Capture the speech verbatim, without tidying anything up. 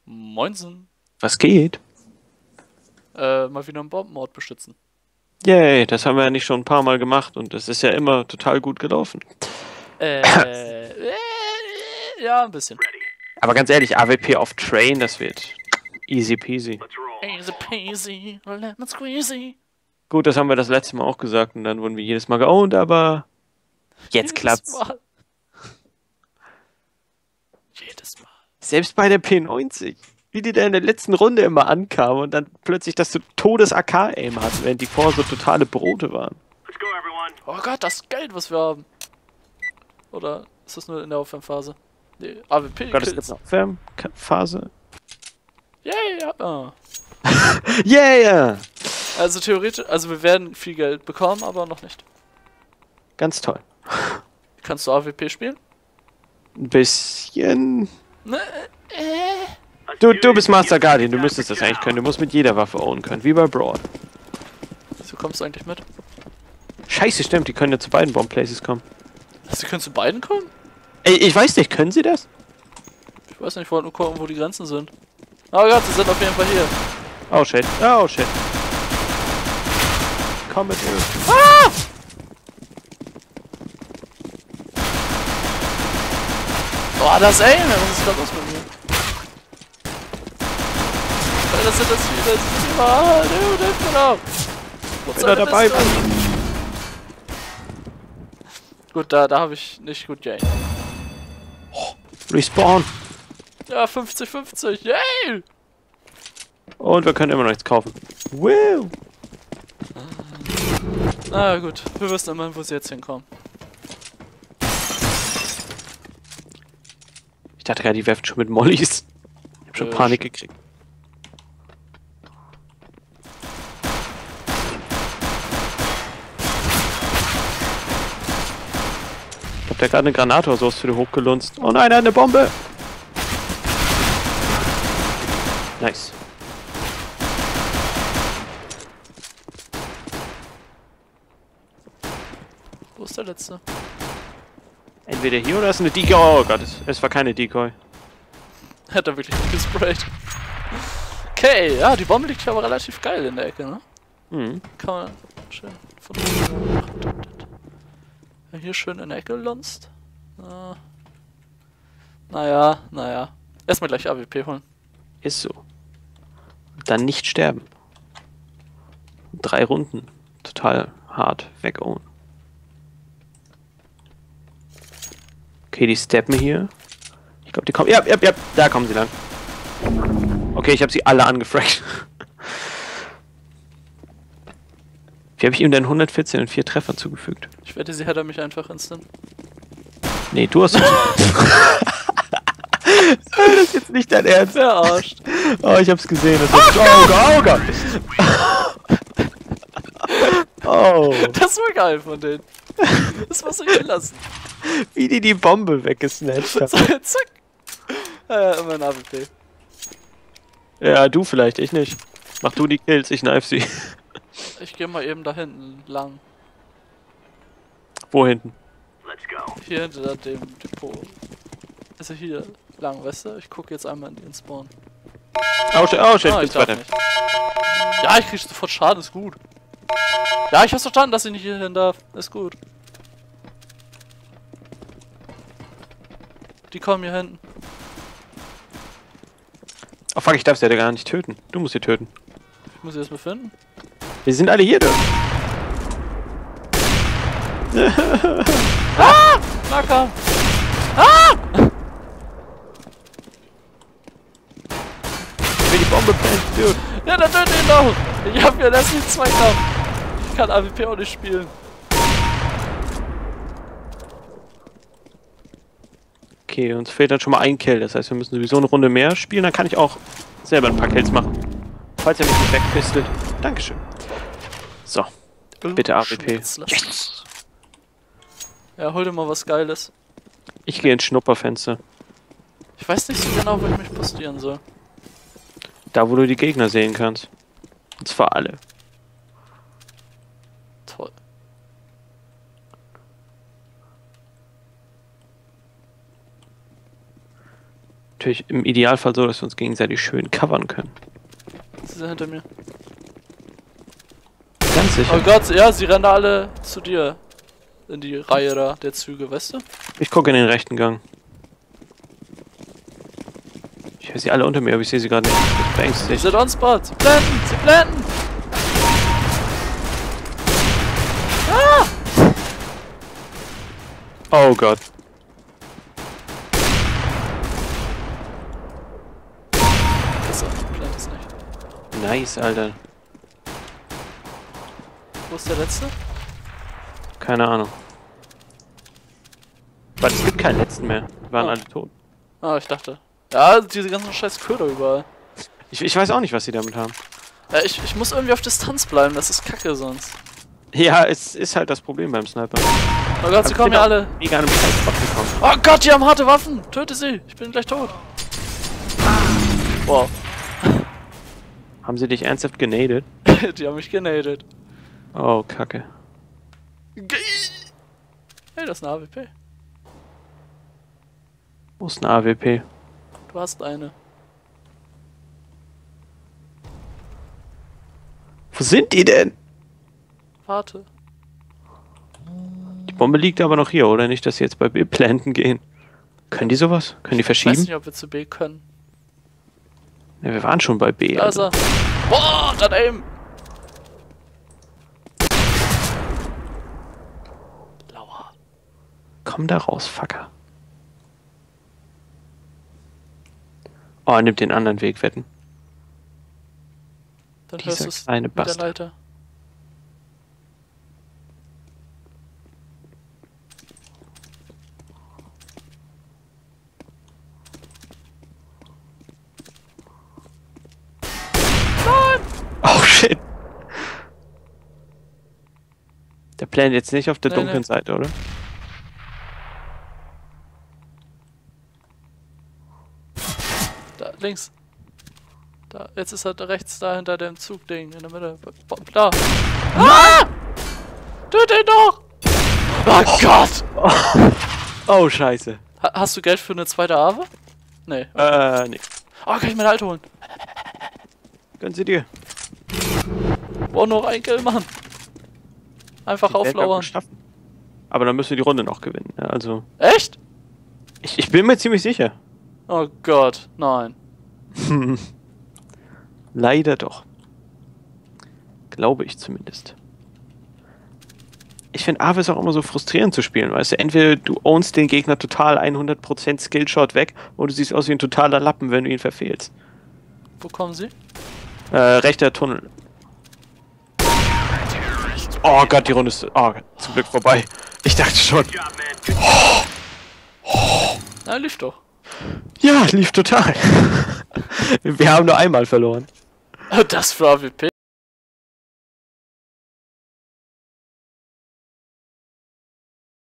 Moinsen. Was geht? Äh, mal wieder einen Bombenort beschützen. Yay, das haben wir ja nicht schon ein paar Mal gemacht und es ist ja immer total gut gelaufen. Äh, äh, ja, ein bisschen. Aber ganz ehrlich, A W P auf Train, das wird easy peasy. Easy peasy, lemon squeezy. Gut, das haben wir das letzte Mal auch gesagt und dann wurden wir jedes Mal geowned, aber jetzt Jedes klappt's. Mal. Jedes Mal. Selbst bei der P neunzig. Wie die da in der letzten Runde immer ankam und dann plötzlich das so Todes-A K-Aim hatten, während die vorher so totale Brote waren. Oh Gott, das Geld, was wir haben. Oder ist das nur in der Aufwärmphase? Nee, A W P Gott, es gibt Kills. eine Aufwärmphase. Yay, ja. Ah. Yeah! Also theoretisch, also wir werden viel Geld bekommen, aber noch nicht. Ganz toll. Kannst du A W P spielen? Ein bisschen. Ne, äh. Du, du bist Master Guardian, du müsstest das eigentlich können. Du musst mit jeder Waffe ownen können, wie bei Brawl. Wieso kommst du eigentlich mit? Scheiße, stimmt, die können ja zu beiden Bombplaces kommen. Sie können zu beiden kommen? Ey, ich weiß nicht, können sie das? Ich weiß nicht, ich wollte nur gucken, wo die Grenzen sind. Oh Gott, sie sind auf jeden Fall hier. Oh shit, oh shit. Komm mit mir. Ah! Oh, das Aim, was ist da los mit mir? Das sind das viele, das sind überall, dude, hilf mir doch! Wenn er dabei war. Gut, da, da habe ich nicht gut geaimt. Respawn. Ja, fünfzig fünfzig, yay! Und wir können immer noch nichts kaufen. Woo! Na gut, wir wissen immerhin, wo sie jetzt hinkommen. Ich dachte gerade, die werfen schon mit Mollys. Ich hab schon Äh, Panik gekriegt. Ich hab da gerade eine Granate oder sowas für die hochgelunzt. Oh nein, er hat eine Bombe! Nice. Wo ist der letzte? Entweder hier oder ist eine Decoy. Oh Gott, es, es war keine Decoy. Hat er wirklich gesprayt. Okay, ja, die Bombe liegt hier aber relativ geil in der Ecke, ne? Mhm. Kann man schön von oben machen. Ja, hier schön in der Ecke lunzt. Äh, naja, naja. Erstmal gleich A W P holen. Ist so. Dann nicht sterben. Drei Runden. Total hart weg-own. Okay, die steppen hier. Ich glaube, die kommen. Ja, ja, ja, da kommen sie lang. Okay, ich habe sie alle angefragt. Wie habe ich ihm denn hundertvierzehn und vier Treffer zugefügt? Ich wette, sie hätte mich einfach instant. Nee, du hast. Das ist jetzt nicht dein Ernst. Verarscht. Oh, ich hab's gesehen. Das ist oh, Gott, oh Gott. Oh. Das war geil von denen. Das muss ich gelassen. Wie die die Bombe weggesnatcht haben. Zack. Ja, immer ein A W P. Ja, du vielleicht, ich nicht. Mach du die Kills, ich knife sie. Ich gehe mal eben da hinten lang. Wo hinten? Hier hinter dem Depot. Also hier lang, weißt du? Ich gucke jetzt einmal in den Spawn. Oh shit, oh shit, Ah, ich ich bin's darf weiter. nicht. Ja, ich krieg sofort Schaden, ist gut. Ja, ich hab's verstanden, dass ich nicht hier hin darf. Ist gut. Die kommen hier hinten. Oh fuck, ich darf sie ja gar nicht töten. Du musst sie töten. Ich muss sie erst mal finden. Wir sind alle hier, du. Ah! Nacker! Ah! Ich will die Bombe planten, dude. Ja, dann töte ihn doch! Ich hab ja das nicht zwei Kampf. Ich kann A W P auch nicht spielen. Okay, uns fehlt dann schon mal ein Kill. Das heißt, wir müssen sowieso eine Runde mehr spielen. Dann kann ich auch selber ein paar Kills machen. Falls er mich nicht wegpistelt. Dankeschön. So, bitte A W P. Yes. Ja, hol dir mal was Geiles. Ich gehe ins Schnupperfenster. Ich weiß nicht so genau, wo ich mich postieren soll. Da, wo du die Gegner sehen kannst. Und zwar alle. Toll. natürlich im Idealfall so, dass wir uns gegenseitig schön covern können. Sie sind hinter mir. Ganz sicher. Oh Gott, ja, sie rennen alle zu dir. In die Reihe da, der Züge, weißt du? Ich gucke in den rechten Gang. Ich höre sie alle unter mir, aber ich sehe sie gerade nicht. Das Sie beängstigt. sind on spot. Sie blenden, sie blenden. Ah! Oh Gott. So, blend es nicht. Nice, Alter. Wo ist der letzte? Keine Ahnung. Weil es gibt keinen letzten mehr. Die waren Oh. alle tot. Ah, ich dachte. Ja, diese ganzen scheiß Köder überall. Ich, ich weiß auch nicht, was sie damit haben. Ja, ich, ich muss irgendwie auf Distanz bleiben, das ist kacke sonst. Ja, es ist halt das Problem beim Sniper. Oh Gott, sie kommen ja alle. Mega an einem Scheiß gekommen. Oh Gott, die haben harte Waffen. Töte sie, ich bin gleich tot. Wow, Haben sie dich ernsthaft genadet? die haben mich genadet. Oh, Kacke. Hey, das ist eine A W P. Wo ist eine A W P? Du hast eine. Wo sind die denn? Warte. Die Bombe liegt aber noch hier, oder? Nicht, dass sie jetzt bei B planten gehen. Können die sowas? Können die Ich weiß verschieben? nicht, ob wir zu B können. Ja, wir waren schon bei B. Da ist Also. er. Boah, dann aim. Lauer. Komm da raus, Fucker. Oh, nimm den anderen Weg, wetten. Dann Dieser hörst du es kleine mit der Bastard. Leiter. Oh shit. Der Plan jetzt nicht auf der Nee, dunklen nee. Seite, oder? Da, links. Da, jetzt ist er da rechts da hinter dem Zugding in der Mitte. Bo- Da. Ah! Töte ihn doch! Oh Gott! Oh, scheiße. Ha hast du Geld für eine zweite Ave? Nee. Äh, nee. Oh, kann ich meine alte holen? Gönnen sie dir. Oh, noch ein Kill machen. Einfach Die werden wir auflauern. gut schaffen. Aber dann müssen wir die Runde noch gewinnen. Ja, also, Echt? ich, ich bin mir ziemlich sicher. Oh Gott, nein. Leider doch. Glaube ich zumindest. Ich finde A W ist auch immer so frustrierend zu spielen, weißt du? Entweder du ownst den Gegner total hundert Prozent Skillshot weg oder du siehst aus wie ein totaler Lappen, wenn du ihn verfehlst. Wo kommen sie? Äh, rechter Tunnel. Oh Gott, die Runde ist oh, zum Glück vorbei. Ich dachte schon. Na, lief doch. Ja, lief total. Wir haben nur einmal verloren. Das für A W P.